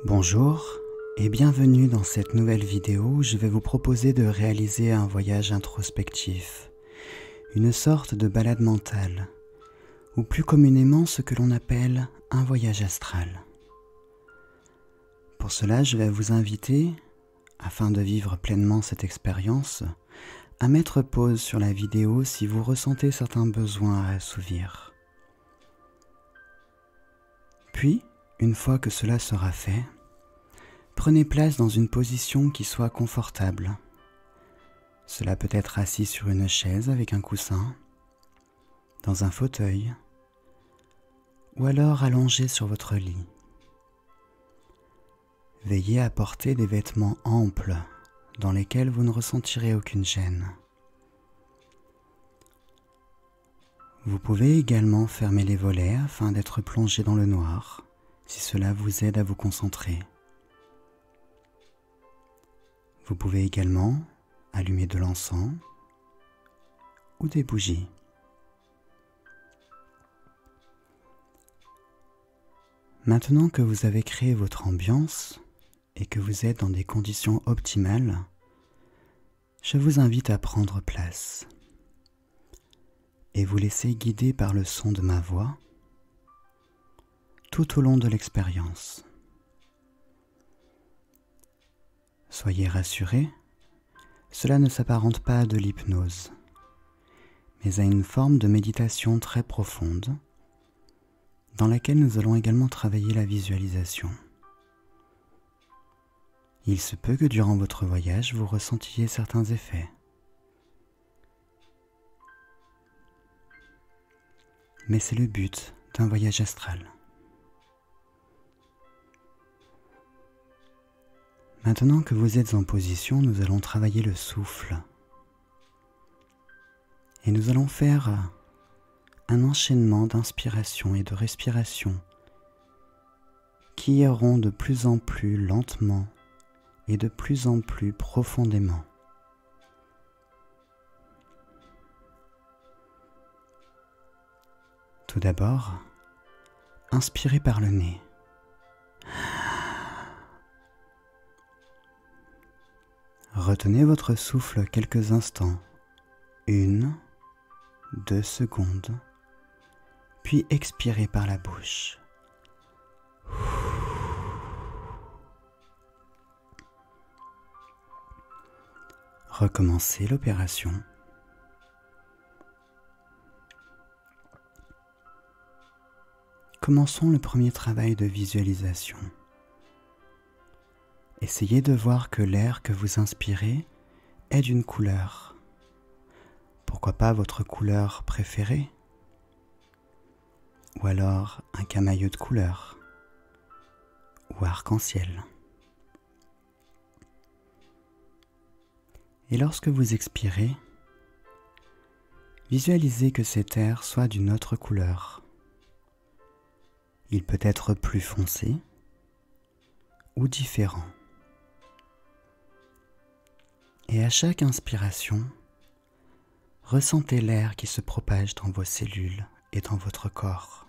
Bonjour et bienvenue dans cette nouvelle vidéo où je vais vous proposer de réaliser un voyage introspectif, une sorte de balade mentale, ou plus communément ce que l'on appelle un voyage astral. Pour cela, je vais vous inviter, afin de vivre pleinement cette expérience, à mettre pause sur la vidéo si vous ressentez certains besoins à assouvir. Puis, une fois que cela sera fait, prenez place dans une position qui soit confortable. Cela peut être assis sur une chaise avec un coussin, dans un fauteuil, ou alors allongé sur votre lit. Veillez à porter des vêtements amples dans lesquels vous ne ressentirez aucune gêne. Vous pouvez également fermer les volets afin d'être plongé dans le noir, si cela vous aide à vous concentrer. Vous pouvez également allumer de l'encens ou des bougies. Maintenant que vous avez créé votre ambiance et que vous êtes dans des conditions optimales, je vous invite à prendre place et vous laisser guider par le son de ma voix tout au long de l'expérience. Soyez rassurés, cela ne s'apparente pas à de l'hypnose, mais à une forme de méditation très profonde, dans laquelle nous allons également travailler la visualisation. Il se peut que durant votre voyage, vous ressentiez certains effets. Mais c'est le but d'un voyage astral. Maintenant que vous êtes en position, nous allons travailler le souffle. Et nous allons faire un enchaînement d'inspiration et de respiration qui iront de plus en plus lentement et de plus en plus profondément. Tout d'abord, inspirez par le nez. Retenez votre souffle quelques instants, 1, 2 secondes, puis expirez par la bouche. Recommencez l'opération. Commençons le premier travail de visualisation. Essayez de voir que l'air que vous inspirez est d'une couleur. Pourquoi pas votre couleur préférée? Ou alors un camailleux de couleurs? Ou arc-en-ciel? Et lorsque vous expirez, visualisez que cet air soit d'une autre couleur. Il peut être plus foncé ou différent. Et à chaque inspiration, ressentez l'air qui se propage dans vos cellules et dans votre corps.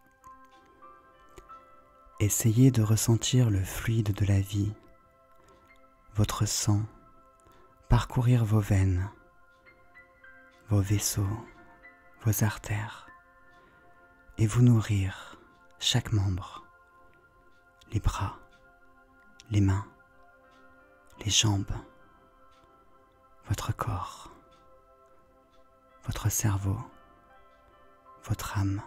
Essayez de ressentir le fluide de la vie, votre sang, parcourir vos veines, vos vaisseaux, vos artères, et vous nourrir chaque membre, les bras, les mains, les jambes, votre corps, votre cerveau, votre âme.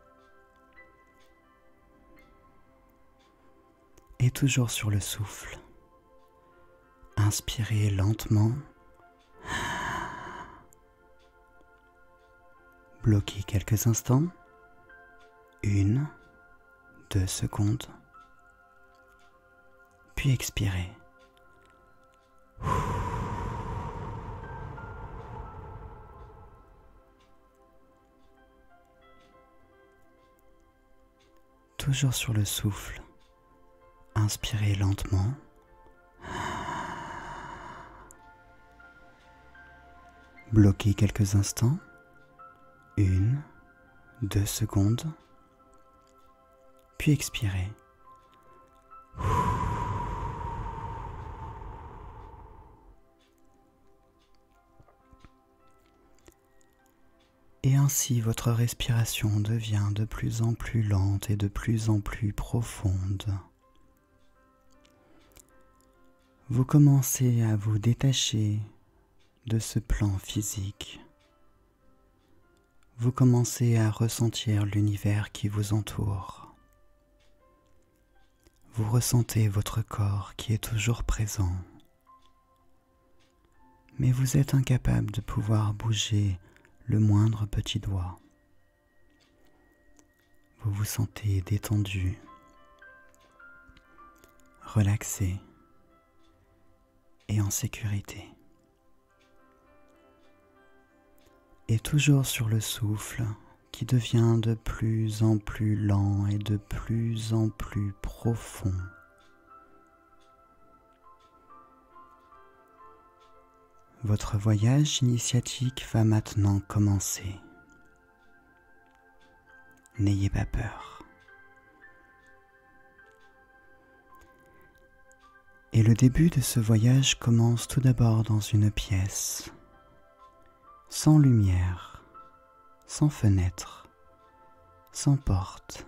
Et toujours sur le souffle, inspirez lentement, bloquez quelques instants, 1, 2 secondes, puis expirez. Toujours sur le souffle, inspirez lentement. Bloquez quelques instants, 1, 2 secondes, puis expirez. Et ainsi votre respiration devient de plus en plus lente et de plus en plus profonde. Vous commencez à vous détacher de ce plan physique. Vous commencez à ressentir l'univers qui vous entoure. Vous ressentez votre corps qui est toujours présent. Mais vous êtes incapable de pouvoir bouger le moindre petit doigt. Vous vous sentez détendu, relaxé et en sécurité. Et toujours sur le souffle qui devient de plus en plus lent et de plus en plus profond. Votre voyage initiatique va maintenant commencer. N'ayez pas peur. Et le début de ce voyage commence tout d'abord dans une pièce, sans lumière, sans fenêtre, sans porte,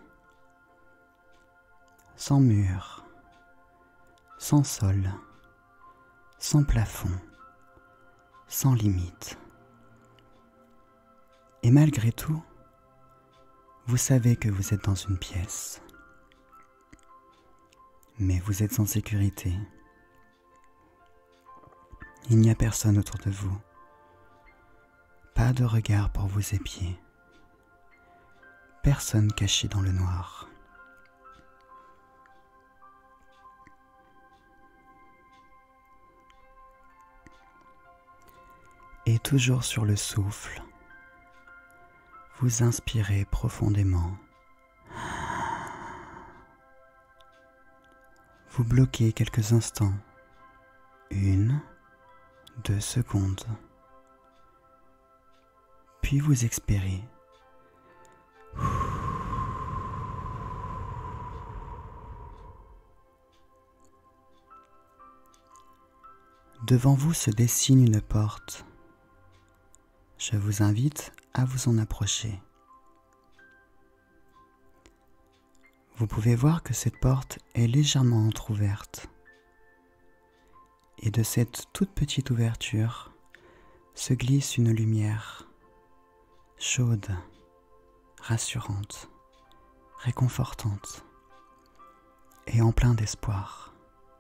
sans mur, sans sol, sans plafond, sans limite. Et malgré tout, vous savez que vous êtes dans une pièce, mais vous êtes en sécurité. Il n'y a personne autour de vous, pas de regard pour vous épier, personne caché dans le noir. Et toujours sur le souffle, vous inspirez profondément. Vous bloquez quelques instants, 1, 2 secondes, puis vous expirez. Devant vous se dessine une porte. Je vous invite à vous en approcher. Vous pouvez voir que cette porte est légèrement entrouverte. Et de cette toute petite ouverture se glisse une lumière chaude, rassurante, réconfortante et en plein d'espoir.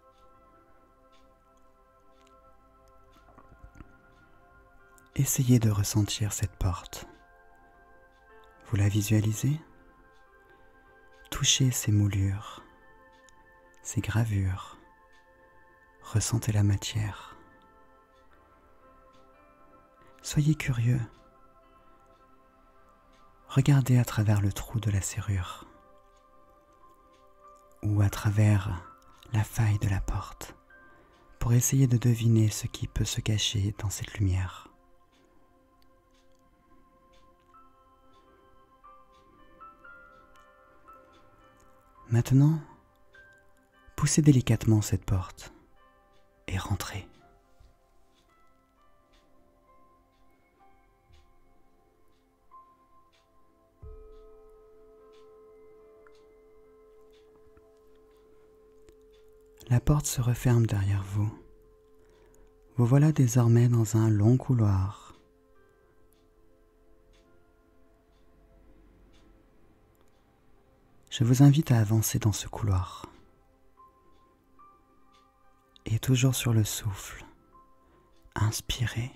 Essayez de ressentir cette porte. Vous la visualisez ? Touchez ces moulures, ces gravures. Ressentez la matière. Soyez curieux. Regardez à travers le trou de la serrure ou à travers la faille de la porte pour essayer de deviner ce qui peut se cacher dans cette lumière. Maintenant, poussez délicatement cette porte et rentrez. La porte se referme derrière vous. Vous voilà désormais dans un long couloir. Je vous invite à avancer dans ce couloir. Et toujours sur le souffle, inspirez.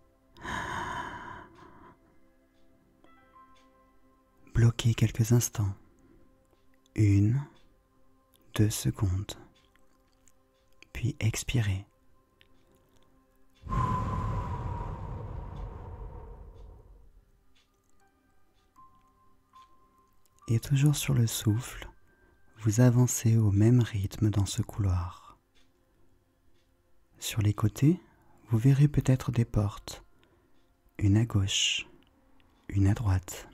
Bloquez quelques instants. 1, 2 secondes. Puis expirez. Et toujours sur le souffle, vous avancez au même rythme dans ce couloir. Sur les côtés, vous verrez peut-être des portes, une à gauche, une à droite,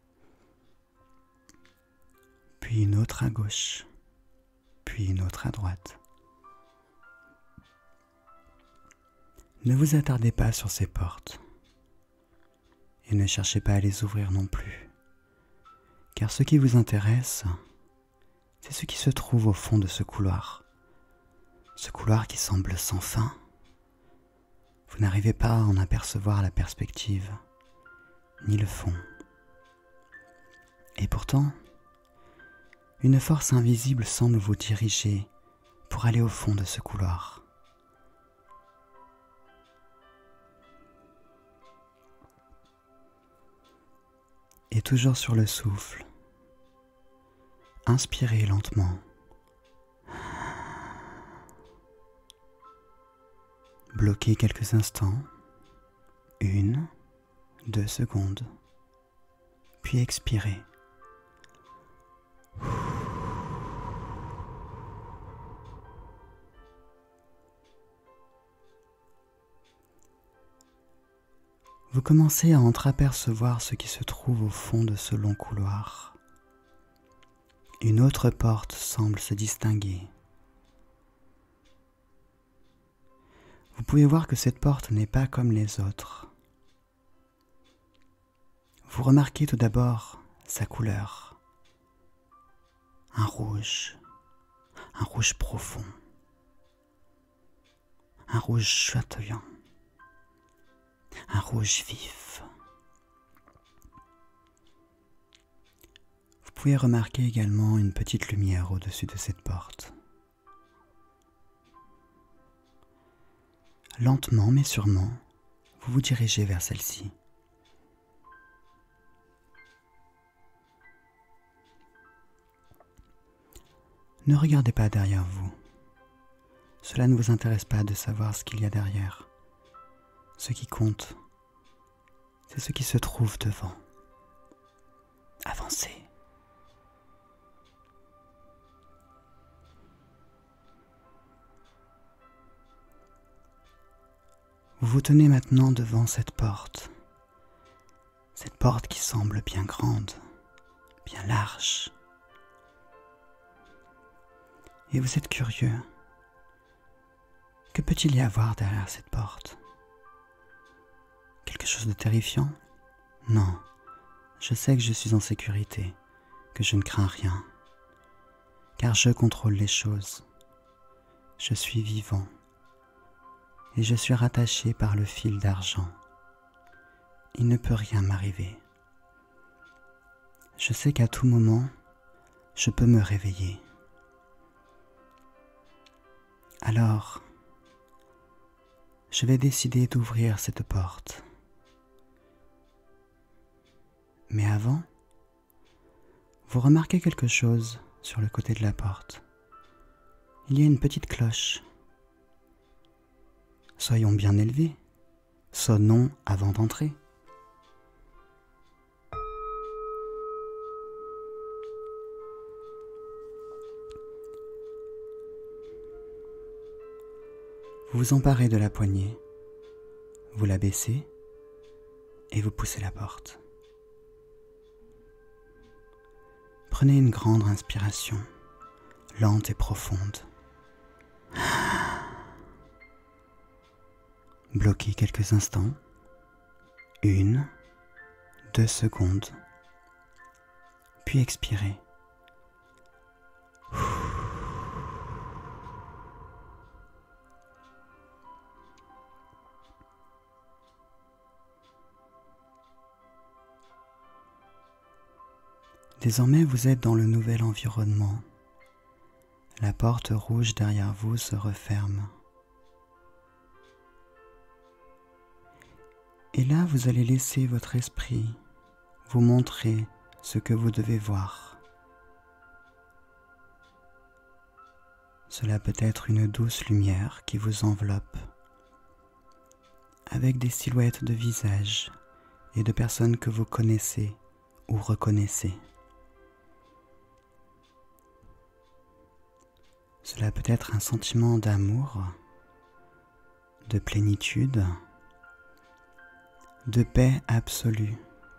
puis une autre à gauche, puis une autre à droite. Ne vous attardez pas sur ces portes et ne cherchez pas à les ouvrir non plus. Car ce qui vous intéresse, c'est ce qui se trouve au fond de ce couloir qui semble sans fin. Vous n'arrivez pas à en apercevoir la perspective, ni le fond. Et pourtant, une force invisible semble vous diriger pour aller au fond de ce couloir. Et toujours sur le souffle, inspirez lentement. Bloquez quelques instants, 1, 2 secondes, puis expirez. Vous commencez à entreapercevoir ce qui se trouve au fond de ce long couloir. Une autre porte semble se distinguer. Vous pouvez voir que cette porte n'est pas comme les autres. Vous remarquez tout d'abord sa couleur. Un rouge profond, un rouge chatoyant, un rouge vif. Vous pouvez remarquer également une petite lumière au-dessus de cette porte. Lentement mais sûrement, vous vous dirigez vers celle-ci. Ne regardez pas derrière vous. Cela ne vous intéresse pas de savoir ce qu'il y a derrière. Ce qui compte, c'est ce qui se trouve devant. Avancez. Vous vous tenez maintenant devant cette porte qui semble bien grande, bien large. Et vous êtes curieux. Que peut-il y avoir derrière cette porte? Quelque chose de terrifiant? Non, je sais que je suis en sécurité, que je ne crains rien, car je contrôle les choses. Je suis vivant. Et je suis rattaché par le fil d'argent. Il ne peut rien m'arriver. Je sais qu'à tout moment, je peux me réveiller. Alors, je vais décider d'ouvrir cette porte. Mais avant, vous remarquez quelque chose sur le côté de la porte. Il y a une petite cloche. Soyons bien élevés, sonnons avant d'entrer. Vous vous emparez de la poignée, vous la baissez et vous poussez la porte. Prenez une grande inspiration, lente et profonde. Bloquez quelques instants, 1, 2 secondes, puis expirez. Désormais, vous êtes dans le nouvel environnement. La porte rouge derrière vous se referme. Et là, vous allez laisser votre esprit vous montrer ce que vous devez voir. Cela peut être une douce lumière qui vous enveloppe, avec des silhouettes de visages et de personnes que vous connaissez ou reconnaissez. Cela peut être un sentiment d'amour, de plénitude, de paix absolue.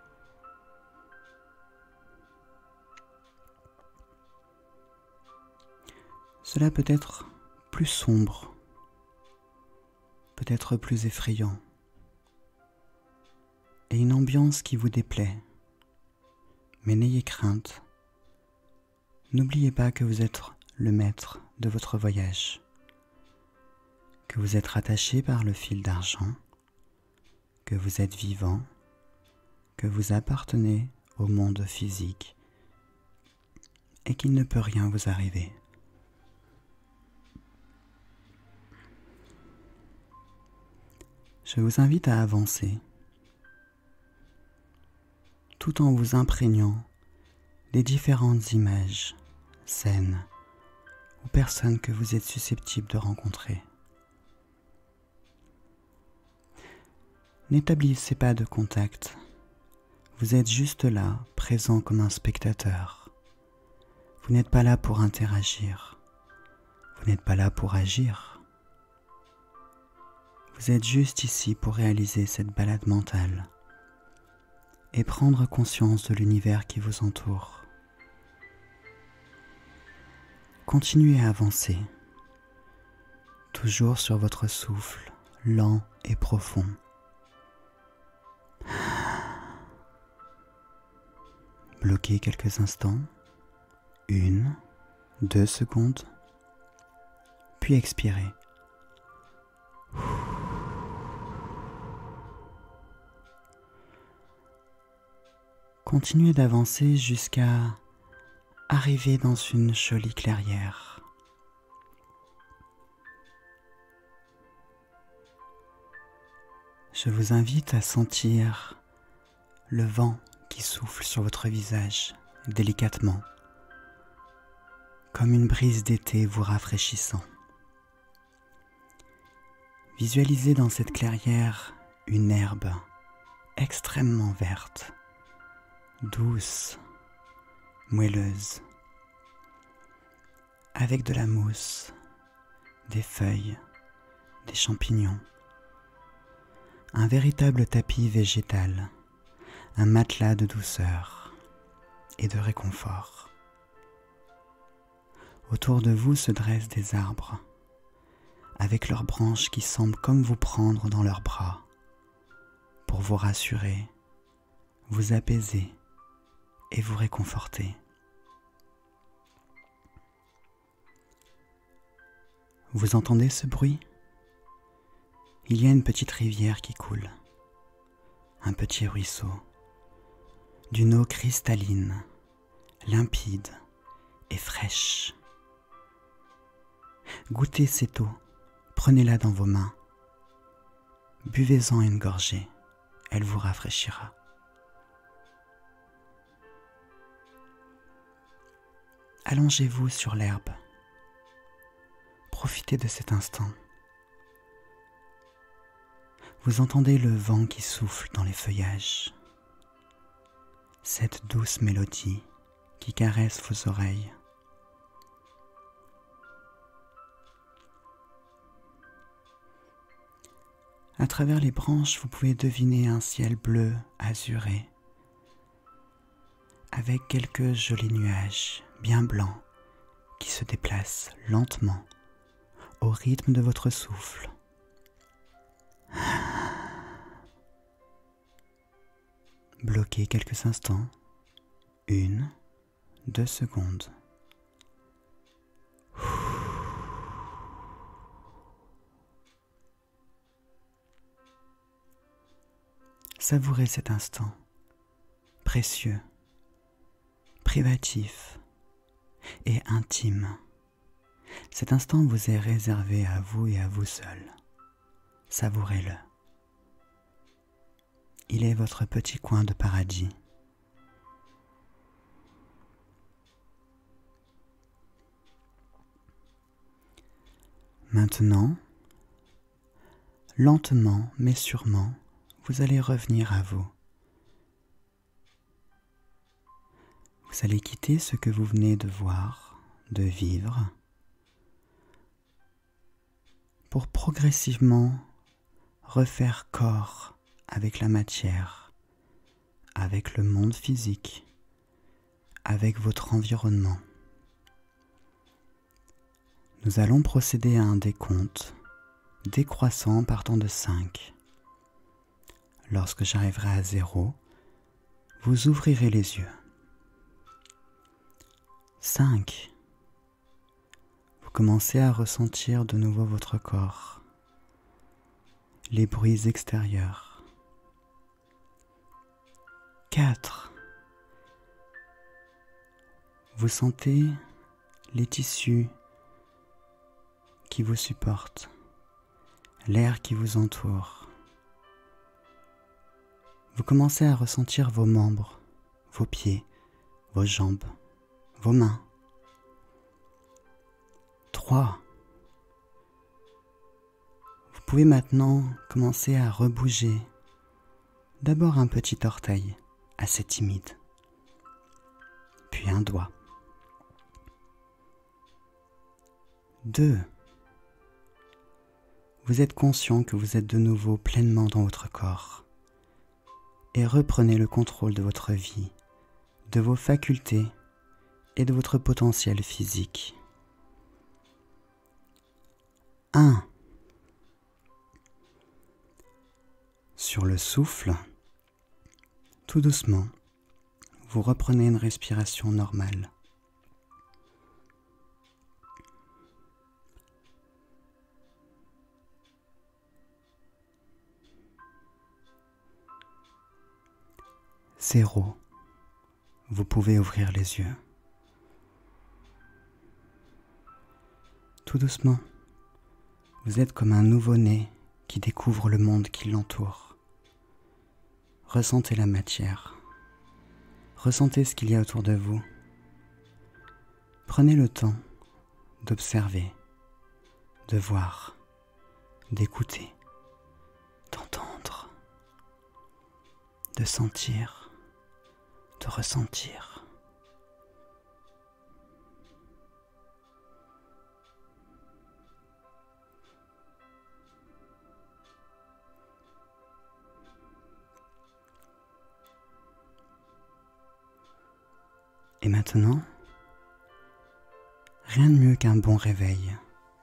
Cela peut être plus sombre, peut-être plus effrayant, et une ambiance qui vous déplaît. Mais n'ayez crainte. N'oubliez pas que vous êtes le maître de votre voyage, que vous êtes rattaché par le fil d'argent, que vous êtes vivant, que vous appartenez au monde physique et qu'il ne peut rien vous arriver. Je vous invite à avancer tout en vous imprégnant des différentes images, scènes ou personnes que vous êtes susceptibles de rencontrer. N'établissez pas de contact. Vous êtes juste là, présent comme un spectateur. Vous n'êtes pas là pour interagir. Vous n'êtes pas là pour agir. Vous êtes juste ici pour réaliser cette balade mentale et prendre conscience de l'univers qui vous entoure. Continuez à avancer, toujours sur votre souffle, lent et profond. Bloquez quelques instants, 1, 2 secondes, puis expirez. Continuez d'avancer jusqu'à arriver dans une jolie clairière. Je vous invite à sentir le vent qui souffle sur votre visage délicatement, comme une brise d'été vous rafraîchissant. Visualisez dans cette clairière une herbe extrêmement verte, douce, moelleuse, avec de la mousse, des feuilles, des champignons, un véritable tapis végétal, un matelas de douceur et de réconfort. Autour de vous se dressent des arbres, avec leurs branches qui semblent comme vous prendre dans leurs bras, pour vous rassurer, vous apaiser et vous réconforter. Vous entendez ce bruit? Il y a une petite rivière qui coule, un petit ruisseau, d'une eau cristalline, limpide et fraîche. Goûtez cette eau, prenez-la dans vos mains, buvez-en une gorgée, elle vous rafraîchira. Allongez-vous sur l'herbe, profitez de cet instant. Vous entendez le vent qui souffle dans les feuillages, cette douce mélodie qui caresse vos oreilles. À travers les branches, vous pouvez deviner un ciel bleu azuré, avec quelques jolis nuages bien blancs qui se déplacent lentement au rythme de votre souffle. Bloquez quelques instants, 1, 2 secondes. Savourez cet instant, précieux, privatif et intime. Cet instant vous est réservé à vous et à vous seul. Savourez-le. Il est votre petit coin de paradis. Maintenant, lentement mais sûrement, vous allez revenir à vous. Vous allez quitter ce que vous venez de voir, de vivre, pour progressivement refaire corps avec la matière, avec le monde physique, avec votre environnement. Nous allons procéder à un décompte décroissant partant de 5. Lorsque j'arriverai à 0, vous ouvrirez les yeux. 5. Vous commencez à ressentir de nouveau votre corps, les bruits extérieurs. 4. Vous sentez les tissus qui vous supportent, l'air qui vous entoure. Vous commencez à ressentir vos membres, vos pieds, vos jambes, vos mains. 3. Vous pouvez maintenant commencer à rebouger. D'abord un petit orteil, assez timide, puis un doigt. 2. Vous êtes conscient que vous êtes de nouveau pleinement dans votre corps et reprenez le contrôle de votre vie, de vos facultés et de votre potentiel physique. 1. Sur le souffle, tout doucement, vous reprenez une respiration normale. 0. Vous pouvez ouvrir les yeux. Tout doucement, vous êtes comme un nouveau-né qui découvre le monde qui l'entoure. Ressentez la matière. Ressentez ce qu'il y a autour de vous. Prenez le temps d'observer, de voir, d'écouter, d'entendre, de sentir, de ressentir. Et maintenant, rien de mieux qu'un bon réveil.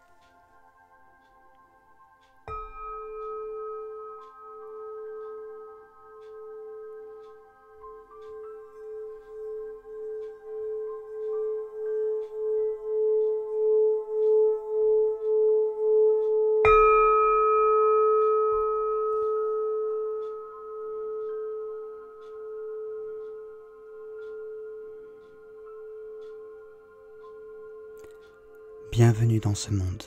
Bienvenue dans ce monde.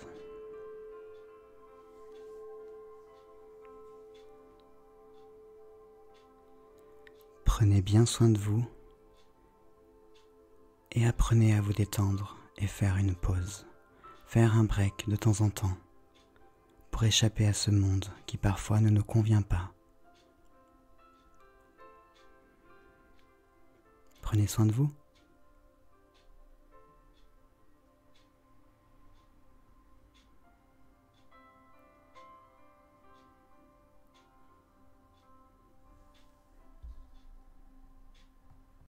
Prenez bien soin de vous et apprenez à vous détendre et faire une pause, faire un break de temps en temps pour échapper à ce monde qui parfois ne nous convient pas. Prenez soin de vous.